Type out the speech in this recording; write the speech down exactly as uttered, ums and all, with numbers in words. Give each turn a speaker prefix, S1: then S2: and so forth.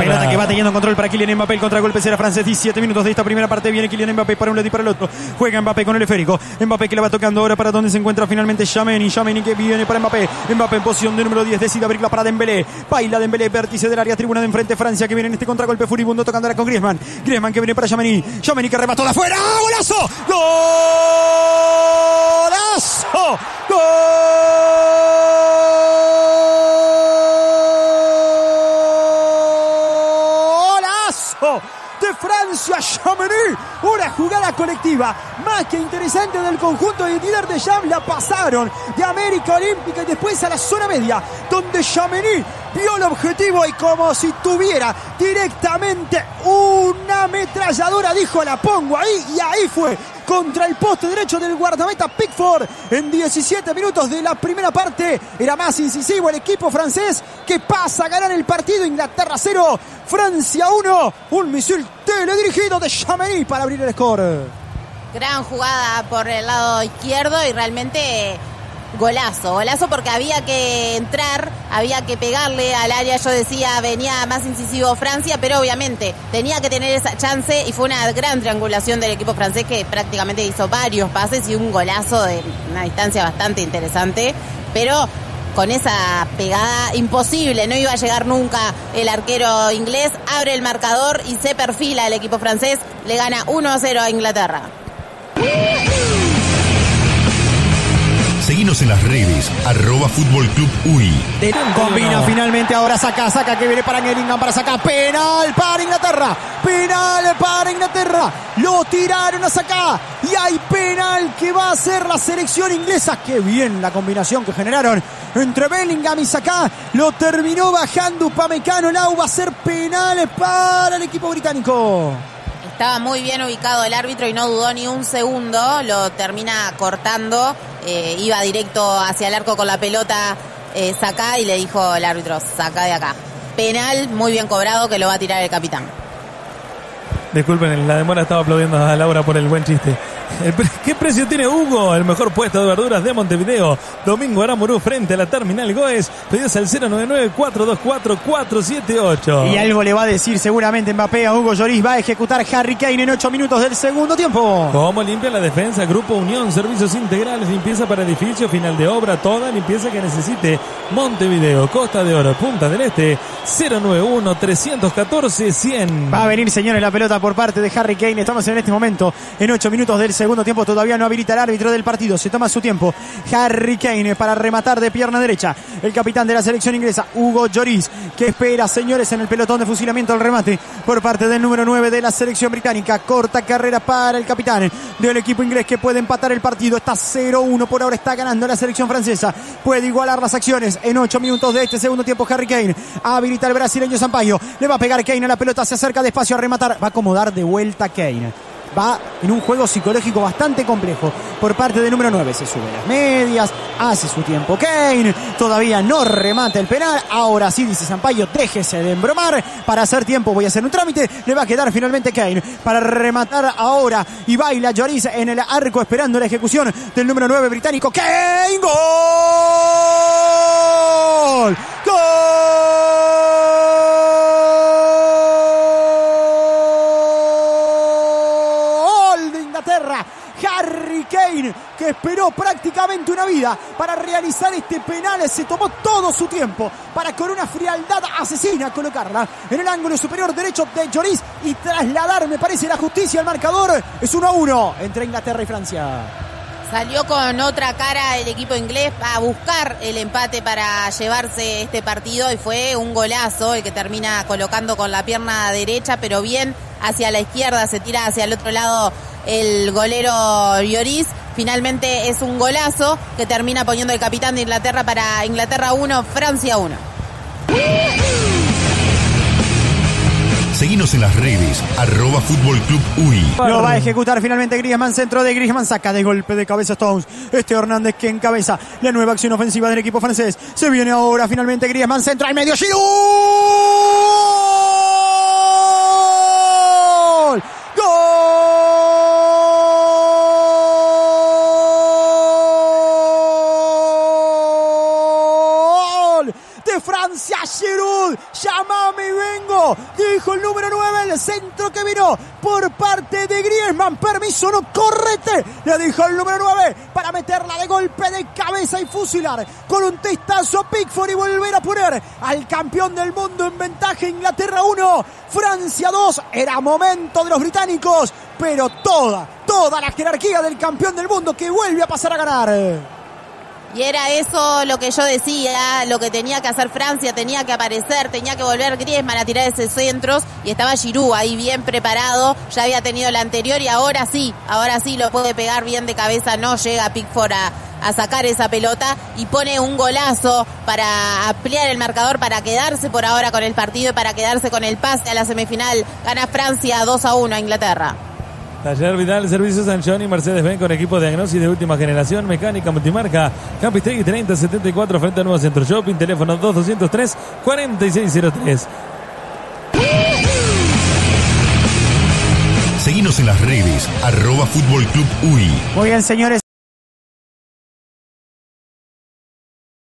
S1: pelota que va teniendo control para Kylian Mbappé. El contragolpe será francés. diecisiete minutos de esta primera parte. Viene Kylian Mbappé para un lado y para el otro. Juega Mbappé con el esférico. Mbappé que la va tocando ahora para donde se encuentra finalmente Tchouaméni. Tchouaméni que viene para Mbappé. Mbappé en posición de número diez. Decide abrirla para Dembélé. Baila Dembélé, vértice del área, tribuna de enfrente. Francia que viene en este contragolpe furibundo tocando ahora con Griezmann. Griezmann que viene para Tchouaméni. Tchouaméni que remató de afuera. ¡Golazo! ¡Golazo! ¡Golazo! De Francia, Tchouaméni, una jugada colectiva más que interesante del conjunto de Didier Deschamps. La pasaron de América Olímpica y después a la zona media, donde Tchouaméni vio el objetivo y como si tuviera directamente una ametralladora dijo: la pongo ahí, y ahí fue, contra el poste derecho del guardameta Pickford. En diecisiete minutos de la primera parte era más incisivo el equipo francés, que pasa a ganar el partido. Inglaterra cero, Francia uno. Un misil teledirigido de Tchouaméni para abrir el score.
S2: Gran jugada por el lado izquierdo y realmente golazo, golazo porque había que entrar, había que pegarle al área. Yo decía, venía más incisivo Francia, pero obviamente tenía que tener esa chance y fue una gran triangulación del equipo francés, que prácticamente hizo varios pases y un golazo de una distancia bastante interesante, pero con esa pegada imposible, no iba a llegar nunca el arquero inglés. Abre el marcador y se perfila el equipo francés, le gana uno a cero a Inglaterra.
S3: Seguinos en las redes, arroba Fútbol Club U I.
S1: Combina finalmente ahora, saca, saca que viene para Bellingham, para sacar, penal para Inglaterra, penal para Inglaterra, lo tiraron a sacar y hay penal que va a hacer la selección inglesa. Qué bien la combinación que generaron entre Bellingham y Saka, lo terminó bajando Upamecano. Lau, va a ser penal para el equipo británico.
S2: Estaba muy bien ubicado el árbitro y no dudó ni un segundo, lo termina cortando, eh, iba directo hacia el arco con la pelota, eh, Saka, y le dijo el árbitro: saca de acá. Penal muy bien cobrado que lo va a tirar el capitán.
S4: Disculpen, la demora, estaba aplaudiendo a Laura por el buen chiste. ¿Qué precio tiene Hugo? El mejor puesto de verduras de Montevideo. Domingo Aramurú frente a la Terminal Goes. Pedidos al cero nueve nueve, cuatro dos cuatro, cuatro siete ocho.
S1: Y algo le va a decir seguramente Mbappé a Hugo Lloris. Va a ejecutar Harry Kane en ocho minutos del segundo tiempo.
S4: ¿Cómo limpia la defensa? Grupo Unión, servicios integrales, limpieza para edificio, final de obra, toda limpieza que necesite. Montevideo, Costa de Oro, Punta del Este, cero nueve uno, tres uno cuatro, cien.
S1: Va a venir, señores, la pelota por parte de Harry Kane. Estamos en este momento en ocho minutos del segundo tiempo. Todavía no habilita el árbitro del partido. Se toma su tiempo Harry Kane para rematar de pierna derecha. El capitán de la selección inglesa, Hugo Lloris, que espera, señores, en el pelotón de fusilamiento el remate por parte del número nueve de la selección británica. Corta carrera para el capitán del equipo inglés, que puede empatar el partido. Está cero uno por ahora, está ganando la selección francesa. Puede igualar las acciones en ocho minutos de este segundo tiempo. Harry Kane habilita el brasileño Sampaio. Le va a pegar Kane a la pelota, se acerca despacio a rematar. Va a acomodar de vuelta Kane. Va en un juego psicológico bastante complejo por parte del número nueve. Se sube las medias, hace su tiempo Kane, todavía no remata el penal. Ahora sí, dice Sampaio, déjese de embromar, para hacer tiempo voy a hacer un trámite. Le va a quedar finalmente Kane para rematar ahora, y baila Lloris en el arco esperando la ejecución del número nueve británico. Kane, gol, gol de Inglaterra. Harry Kane, que esperó prácticamente una vida para realizar este penal, se tomó todo su tiempo para, con una frialdad asesina, colocarla en el ángulo superior derecho de Lloris y trasladar, me parece, la justicia al marcador. Es uno a uno entre Inglaterra y Francia.
S2: Salió con otra cara el equipo inglés a buscar el empate para llevarse este partido, y fue un golazo el que termina colocando con la pierna derecha, pero bien hacia la izquierda, se tira hacia el otro lado el golero Lloris. Finalmente es un golazo que termina poniendo el capitán de Inglaterra para Inglaterra uno, Francia uno.
S3: Seguinos en las redes, arroba Fútbol Club U I.
S1: Lo va a ejecutar finalmente Griezmann, centro de Griezmann, saca de golpe de cabeza Stones. Este Hernández que encabeza la nueva acción ofensiva del equipo francés. Se viene ahora finalmente Griezmann, centro al medio, Giroud. ¡Gol! De Francia, Giroud, llamame y vengo. dijo el número nueve, el centro que vino por parte de Griezmann, permiso, no, correte, le dijo el número nueve, para meterla de golpe de cabeza y fusilar con un testazo a Pickford y volver a poner al campeón del mundo en ventaja. Inglaterra uno, Francia dos, era momento de los británicos, pero toda, toda la jerarquía del campeón del mundo que vuelve a pasar a ganar.
S2: Y era eso lo que yo decía, lo que tenía que hacer Francia, tenía que aparecer, tenía que volver Griezmann a tirar esos centros, y estaba Giroud ahí bien preparado, ya había tenido el anterior y ahora sí, ahora sí lo puede pegar bien de cabeza, no llega Pickford a, a sacar esa pelota y pone un golazo para ampliar el marcador, para quedarse por ahora con el partido y para quedarse con el pase a la semifinal. Gana Francia dos a uno a Inglaterra.
S4: Taller Vidal, Servicios Sanchoni, Mercedes-Benz con equipo de diagnosis de última generación, mecánica multimarca, Campistegui treinta setenta y cuatro frente a Nuevo Centro Shopping, teléfono dos doscientos tres cuarenta y seis cero tres.
S3: Seguinos en las redes, arroba Fútbol Club U I.
S1: Muy bien, señores.